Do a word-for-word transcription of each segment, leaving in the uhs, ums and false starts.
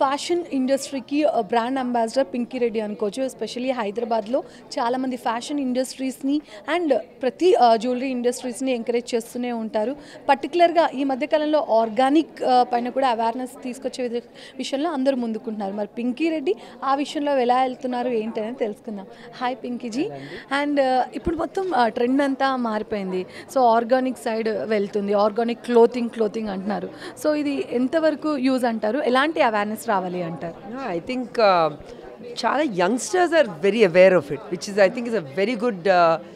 Fashion ఇండస్ట్రీకి brand ambassador Pinky Reddy అనుకోవచ్చు. Especially హైదరాబాద్లో చాలామంది ఫ్యాషన్ ఇండస్ట్రీస్ని అండ్ ప్రతి జ్యువెలరీ ఇండస్ట్రీస్ని ఎంకరేజ్ చేస్తూనే ఉంటారు. పర్టికులర్గా ఈ మధ్యకాలంలో ఆర్గానిక్ పైన కూడా అవేర్నెస్ తీసుకొచ్చే విషయంలో అందరూ ముందుకుంటున్నారు. మరి పింకీ రెడ్డి ఆ విషయంలో ఎలా వెళ్తున్నారు ఏంటనేది తెలుసుకుందాం. హాయ్ పింకీజీ. అండ్ ఇప్పుడు మొత్తం ట్రెండ్ అంతా మారిపోయింది. సో ఆర్గానిక్ సైడ్ వెళ్తుంది, ఆర్గానిక్ క్లోతింగ్ క్లోతింగ్ అంటున్నారు. సో ఇది ఎంతవరకు యూజ్ అంటారు, ఎలాంటి అవేర్నెస్ రావాలి అంటారు? ఐ థింక్ చాలా youngsters are very aware of it, which is I think is a very good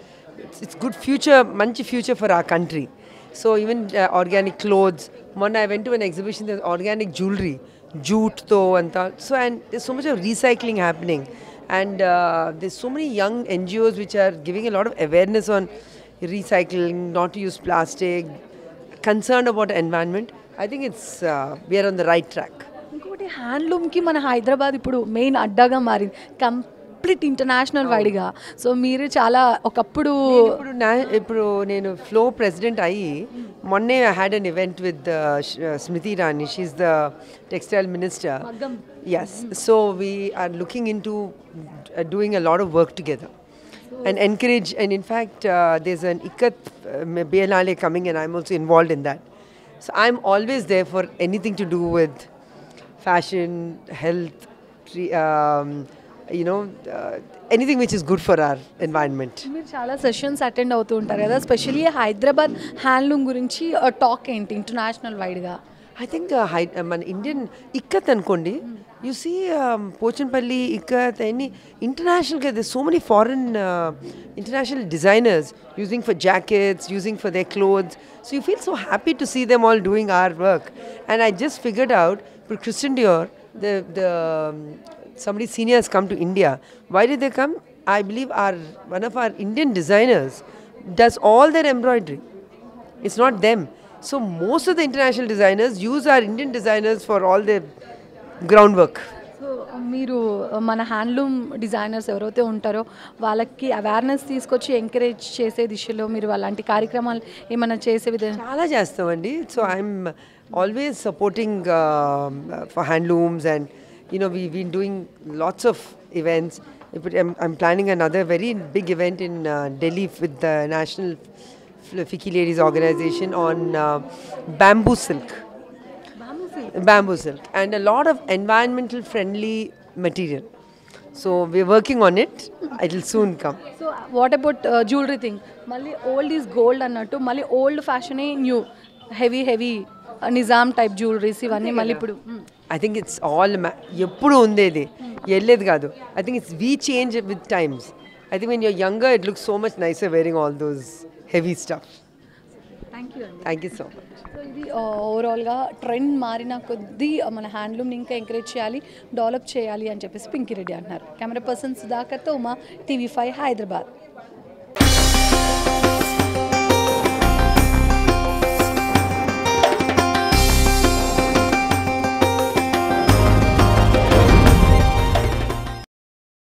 it's good future, మంచి future for our country. So even organic clothes, మొన్న I went to an exhibition organic jewellery, జూట్తో అంతా. So and there's so much of recycling happening, and uh, there's so many young N G Os which are giving a lot of awareness on recycling, not to use plastic, concerned about the environment. I think it's uh, we are on the right track. ఇంకొకటి హ్యాండ్లూమ్కి మన హైదరాబాద్ ఇప్పుడు main అడ్డాగా మారింది, complete international వైడ్గా. So మీరు చాలా ఒకప్పుడు ఇప్పుడు నా ఇప్పుడు నేను ఫ్లో ప్రెసిడెంట్ అయ్యి మొన్నే I had an event with Smriti Irani, she is the textile minister. Yes, so we are looking into uh, doing a lot of work together and encourage, and in fact uh, there's an Ikat uh, Biennale coming and I'm also involved in that. So I'm always there for anything to do with fashion, health, tre- um, you know, uh, anything which is good for our environment. మీరు చాలా sessions attend అవుతూ ఉంటారు కదా, especially Hyderabad handloom గురించి talk ఏంటి international వైడ్గా? I think uh, Hy- uh, మన Indian ikat అనుకోండి, you see Pochampally ikat, any international గా there's so many foreign uh, international designers using for jackets, using for their clothes. So you feel so happy to see them all doing our work. And I just figured out, for Christian Dior, the the um, somebody senior has come to India. Why did they come? I believe our one of our Indian designers does all their embroidery. It's not them. So most of the international designers use our Indian designers for all their groundwork. సో మీరు మన handloom designers ఎవరైతే ఉంటారో వాళ్ళకి awareness తీసుకొచ్చి encourage చేసే దిశలో మీరు అలాంటి కార్యక్రమాలు ఏమైనా చేసే విధంగా? చాలా చేస్తామండి. So I'm always supporting for handlooms, and you know we've been doing lots of events. I'm, I'm planning another very big event in uh, Delhi with the National Fiki Ladies Organization on uh, bamboo silk. Bamboo silk. Bamboo silk and a lot of environmental friendly material. So we're working on it. It will soon come. So what about jewellery thing? మళ్ళీ old is gold అన్నట్టు మళ్ళీ old ఫ్యాషనే new, heavy heavy Nizam type jewelleries ఇవన్నీ మళ్ళీ ఇప్పుడు I think it's all ఎప్పుడు ఉండేది, వెళ్ళేది కాదు. I think it's we change it with times. I think when you're younger it looks so much nicer wearing all those heavy stuff. Thank you అండి. Thank you so much. So ఇది ఓవరాల్గా trend మారిన కొద్దీ మన హ్యాండ్లూమ్ని ఇంకా encourage చేయాలి, develop చేయాలి అని చెప్పేసి పింకీ రెడ్డి అంటున్నారు. కెమెరా పర్సన్ సుధాకర్తో ఉమా, టీవీ ఫైవ్ హైదరాబాద్.